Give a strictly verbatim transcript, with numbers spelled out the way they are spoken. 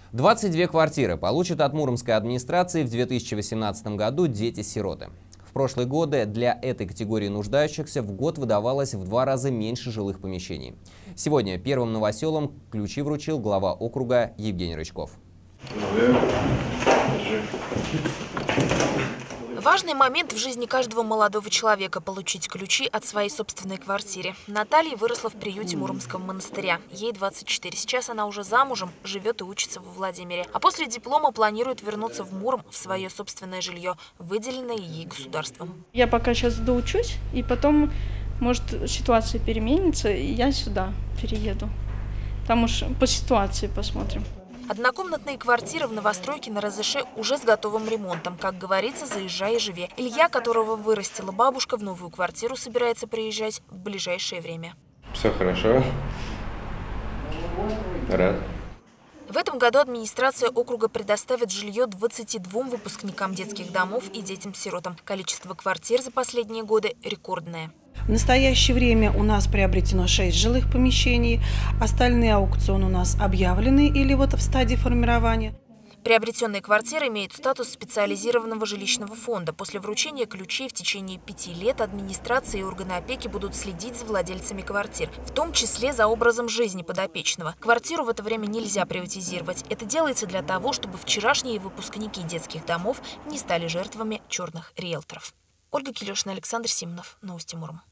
двадцать две квартиры получат от Муромской администрации в две тысячи восемнадцатом году дети-сироты. В прошлые годы для этой категории нуждающихся в год выдавалось в два раза меньше жилых помещений. Сегодня первым новоселам ключи вручил глава округа Евгений Рычков. Важный момент в жизни каждого молодого человека – получить ключи от своей собственной квартиры. Наталья выросла в приюте Муромского монастыря. Ей двадцать четыре. Сейчас она уже замужем, живет и учится во Владимире. А после диплома планирует вернуться в Муром в свое собственное жилье, выделенное ей государством. Я пока сейчас доучусь, и потом, может, ситуация переменится, и я сюда перееду. Там уж по ситуации посмотрим. Однокомнатные квартиры в новостройке на Разыше уже с готовым ремонтом. Как говорится, заезжай и живи. Илья, которого вырастила бабушка, в новую квартиру собирается приезжать в ближайшее время. Все хорошо. Рад. В этом году администрация округа предоставит жилье двадцати двум выпускникам детских домов и детям-сиротам. Количество квартир за последние годы рекордное. В настоящее время у нас приобретено шесть жилых помещений, остальные аукционы у нас объявлены или вот в стадии формирования. Приобретенные квартиры имеют статус специализированного жилищного фонда. После вручения ключей в течение пяти лет администрация и органы опеки будут следить за владельцами квартир, в том числе за образом жизни подопечного. Квартиру в это время нельзя приватизировать. Это делается для того, чтобы вчерашние выпускники детских домов не стали жертвами черных риэлторов. Ольга Килешина, Александр Симонов. Новости Муром.